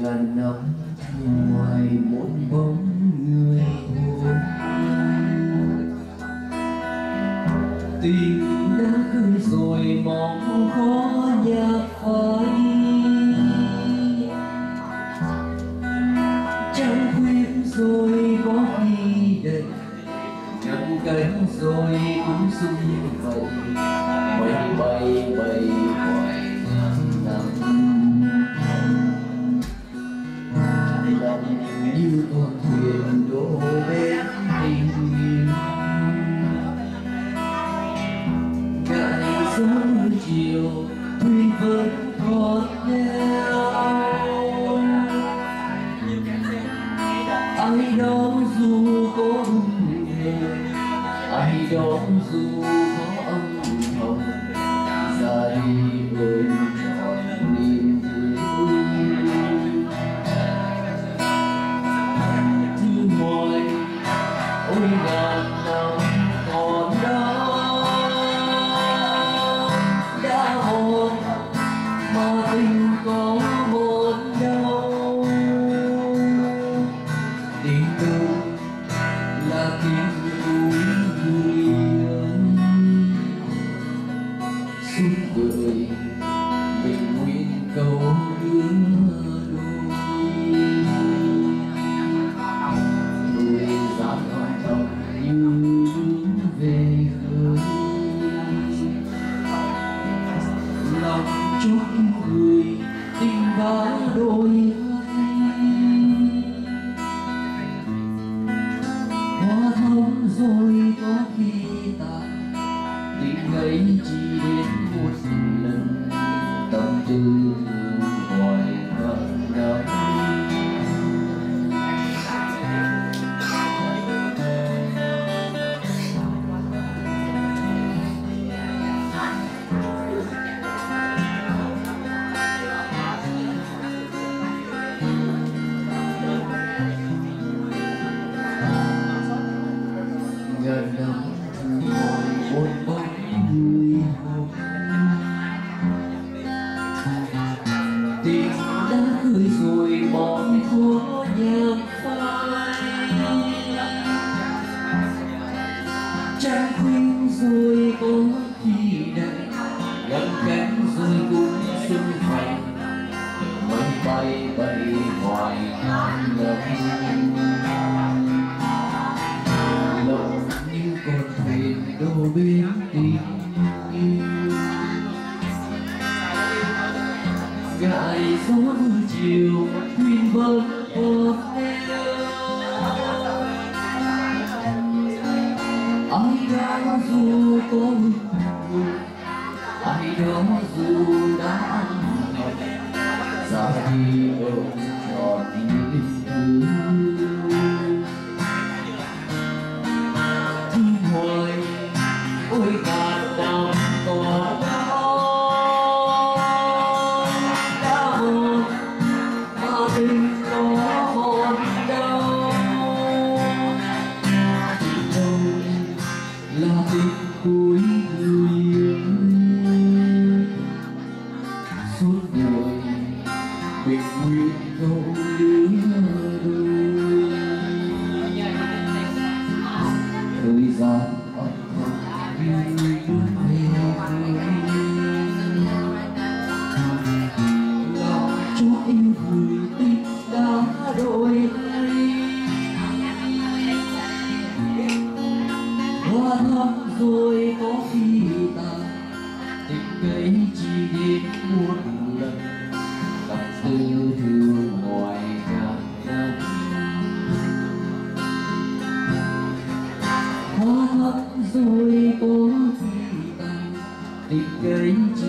ngàn năm ngoài một bóng người hồn, tình đã khơi rồi mong khó nhạt phai, trăng khuyết rồi có khi đầy ngăn cánh rồi cũng xung vầy mây bay bay ngoài ngàn năm. Lòng như con thuyền đổ bên tình yêu, ngại gió chiều thuyền vẫn còn theo. Ai đó dù có hùng hồn, ai đó dù có âm thầm, ra đi ôm trọn niềm thương. Thương hoài ôi ngàn năm còn đó, đã hồn mà tình có một đâu. Tình thương là tình vui người suốt đời mình nguyện cầu đưa đôi dáng âm thầm như hướng về khơi. Lòng chúc người tình vã đôi hoa thắm rồi có khi tàn, tình ấy chỉ đến một lần tâm tư hoài ngàn năm. Ngàn năm ngồi một bóng người hồn, tình đã khơi rồi mong khó nhạt phai, trăng khuyên rồi có khi đầy ngăn cánh rồi cũng xuân thành mây bay bay ngoài ngàn năm. Lòng như con thuyền đổ bên tình yêu, ngại gió chiều thuyền vẫn còn theo. Ai đó dù có hùng hồn, ai đó dù đã ăn học, ra đi ôm trọn niềm thương. Thương hoài ôi ngàn năm còn đó, đã hồn mà tình có hồn đâu. Tình đâu là tình cuối người ơi, suốt đời mình nguyện cầu đưa đôi. Thời gian âm thầm như hướng về lòng cho yêu người tình đã đổi thay. Hoa thắm rồi có khi tàn, tình ấy chỉ đến một lần gặp tư thương ngoài ngàn năm. Hoa thắm rồi có khi tàn, tình ấy chỉ